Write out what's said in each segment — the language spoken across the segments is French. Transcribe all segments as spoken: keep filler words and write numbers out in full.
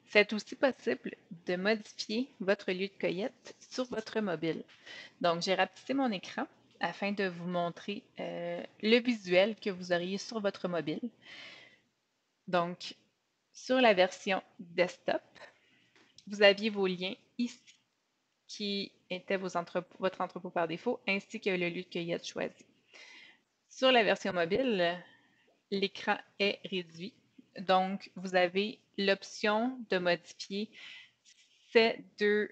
C'est aussi possible de modifier votre lieu de cueillette sur votre mobile. Donc, j'ai rapetissé mon écran afin de vous montrer euh, le visuel que vous auriez sur votre mobile. Donc, sur la version desktop, vous aviez vos liens ici qui étaient vos entrepôts, votre entrepôt par défaut, ainsi que le lieu de cueillette choisi. Sur la version mobile, l'écran est réduit. Donc, vous avez l'option de modifier ces deux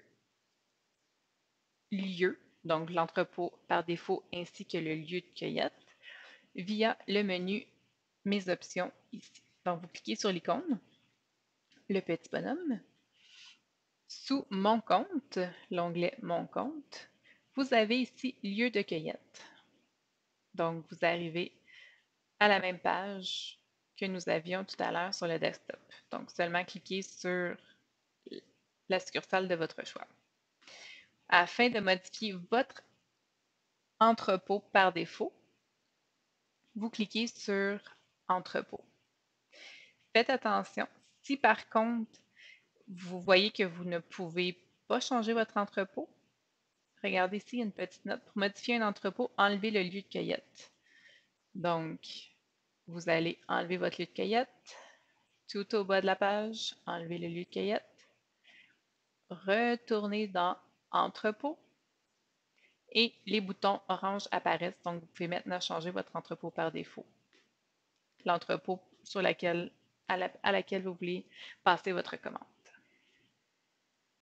lieux, donc l'entrepôt par défaut ainsi que le lieu de cueillette, via le menu Mes options ici. Donc, vous cliquez sur l'icône, le petit bonhomme. Sous Mon compte, l'onglet Mon compte, vous avez ici Lieu de cueillette. Donc, vous arrivez à la même page que nous avions tout à l'heure sur le desktop. Donc, seulement cliquez sur la succursale de votre choix. Afin de modifier votre entrepôt par défaut, vous cliquez sur Entrepôt. Faites attention, si par contre, vous voyez que vous ne pouvez pas changer votre entrepôt, regardez ici, il y a une petite note. Pour modifier un entrepôt, enlevez le lieu de cueillette. Donc, vous allez enlever votre lieu de cueillette. Tout au bas de la page, enlevez le lieu de cueillette. Retournez dans Entrepôt. Et les boutons orange apparaissent. Donc, vous pouvez maintenant changer votre entrepôt par défaut. L'entrepôt sur laquelle, à, la, à laquelle vous voulez passer votre commande.